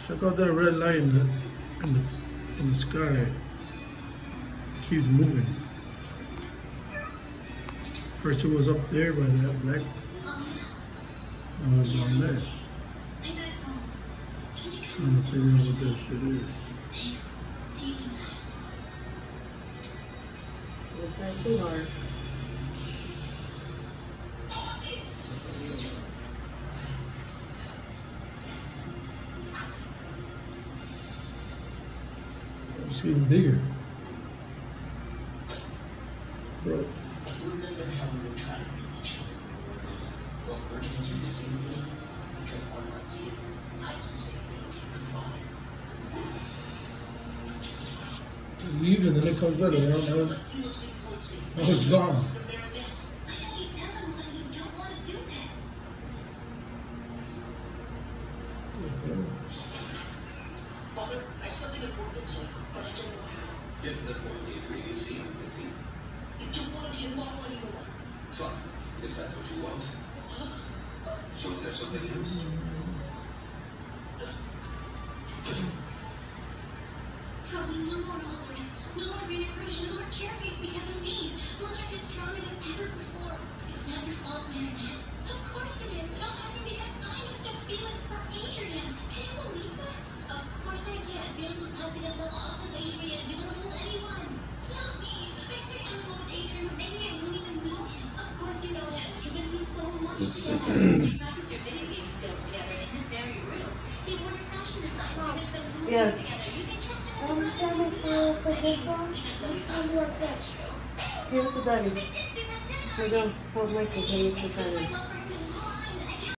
Check out that red light in the sky. It keeps moving. First it was up there by that black. Now it's down there. Trying to figure out what that shit is. It's not too hard. It's getting bigger. Bro. I remember how we were trying to be each other. Well, we're going to do the same thing because unlike you, I can say baby goodbye. It leaves and then it comes back. Now it's gone. Father, I have something important to tell you, but I don't know how. Get to the point of the agreement, see? I don't want to be alone anymore. Fine, if that's what you want. Was there something else? Probably no more altars, no more reintegration, no more carapace because of me. My life is stronger than ever before. It's not your fault, Marinette. Of course it is. It all happened because I mistook feelings for Adrian. Can you believe that? Of course I can. Feelings was passing us off with Adrian. You don't hold anyone. Not me. I say I'm in love with Adrian, or maybe I don't even know him. Of course you know him. You've been through so much together. You practice your video game skills together in his very room. He ordered fashion designs. You guys spent the Yes. together. You can trust him. For this one, I'll do a fetch. Give it to Daddy. We're going for Mexico. He needs to sign it.